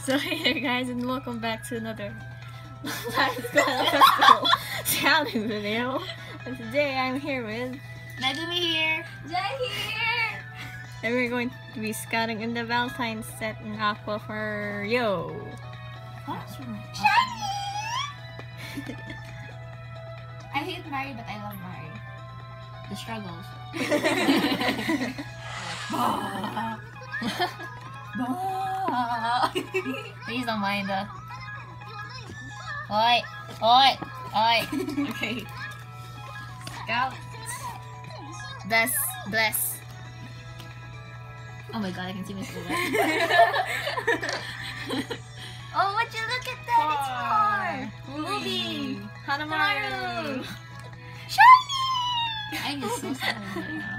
So hey guys, and welcome back to another Festival challenge video. And today I'm here with Megumi here. Jai here. and we're going to be scouting in the Valentine's set in Aqua for Yo. Shiny. I hate Mari, but I love Mari. The struggles. Please don't mind the. Oi! Oi! Oi! Okay. Scout. Bless. Bless. Oh my god, I can see my school. Oh, would you look at that? It's four. Ruby. Hannah Hanamaru. Shiny. I'm just so sad right now.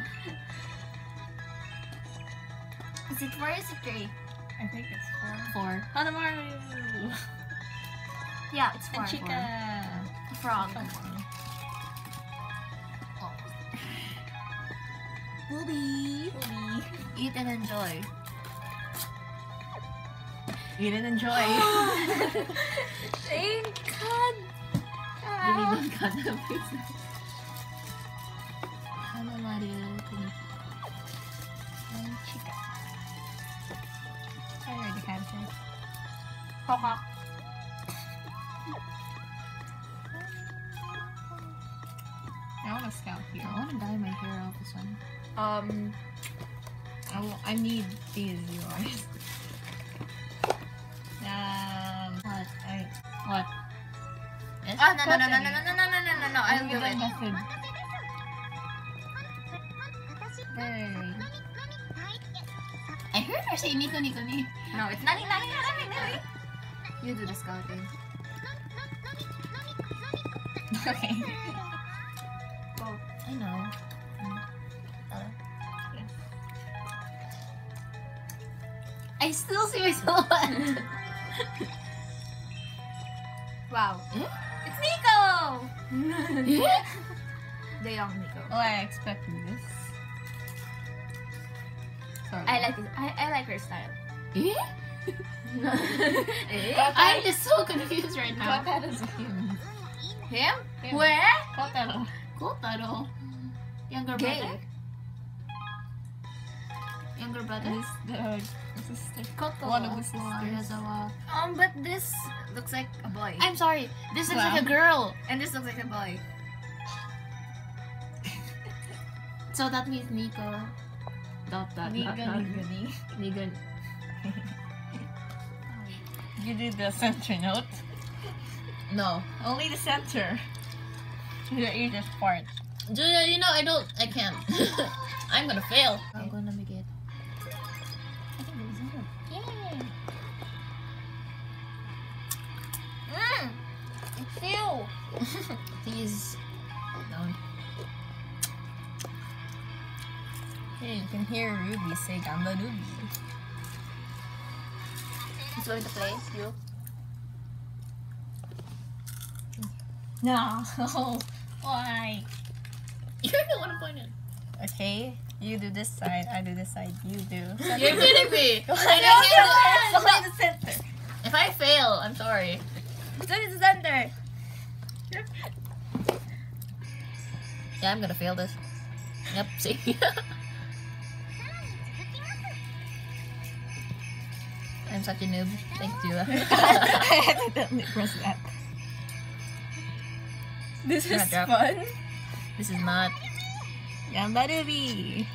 Is it 4 or is it 3? I think it's 4. 4. Hanamaru. Yeah, it's 4. And Chica. Frog. Ruby. Eat and enjoy. You didn't enjoy. Thank God. Give me one cut of pizza. Hanamaru. And Chica. I already had her. Coca. I want to scout here. I want to dye my hair off this one. I need these yours. What? What? Yes? Oh, no. I'll do it. Method. Bird. I heard her say Nico Nico ni. No, it's Nani. You do the scouting. Okay. Go. I know. I still see my silhouette. Wow. Eh? It's Nico! The young Nico. Oh, I expected this. Sorry. I like it. I like her style. Eh? Eh? I'm just so confused right now. Kotaro is him. Him? Him. Where? Kotaro. Kotaro. Younger Gay. brother. Younger brother. This the sister. Koto. One of the sisters. Arizawa. But this looks like a boy. I'm sorry. This looks Wow. like a girl. And this looks like a boy. So that means Nico. Nigan. Nigan. You did the center note. No. Only the center. The easiest part. Julia, you know I can't. I'm gonna fail. I'm gonna make it. Yay! It's you! Please don't. Hey, you can hear Ruby say Gamba Ruby. He's going to play you. No. Why? You're the one who pointed. Okay, you do this side, I do this side, you do. You're kidding me. Only the center. If I fail, I'm sorry. It's only the center. Yeah, I'm gonna fail this. Yep, see? I'm such a noob. Thank you. I accidentally pressed that. This Gonna is drop. fun. This is not. Gamba Ruby.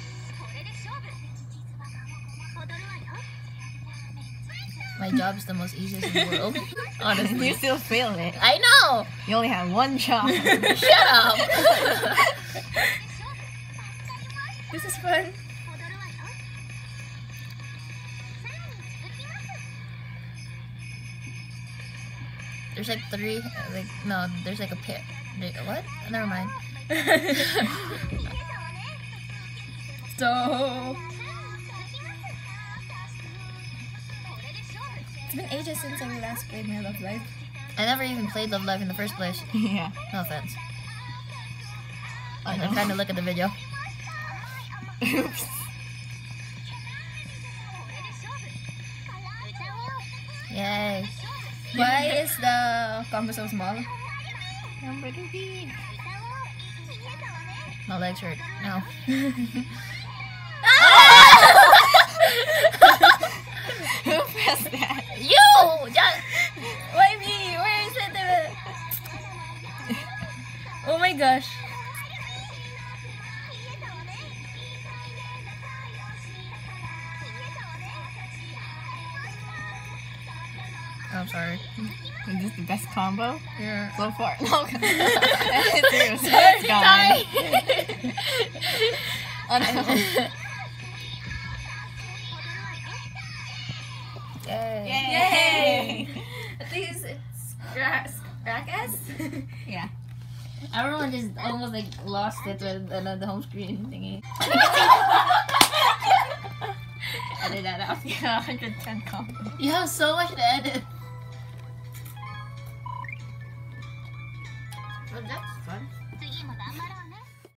My job's the most easiest in the world. Honestly. You still fail it. I know! You only have one job. Shut up! This is fun. There's like 3, no, there's like a pair. What? Never mind. So... It's been ages since I last played my Love Live. I never even played Love Live in the first place. Yeah. No offense. I know. I'm trying to look at the video. Oops. Why is the combo so small? Number 3. My legs hurt. No. Who pressed that? You! Just... Why me? Where is it? Oh my gosh. I'm sorry. Is this the best combo Yeah. so far? No. It's through, so it's gone. Oh, no. Yay. Yay! At least it's Rakas. Yeah. Everyone just almost like lost it with the home screen thingy. Edit that out. Yeah, 110 combo. You have so much to edit. Well, that's fun.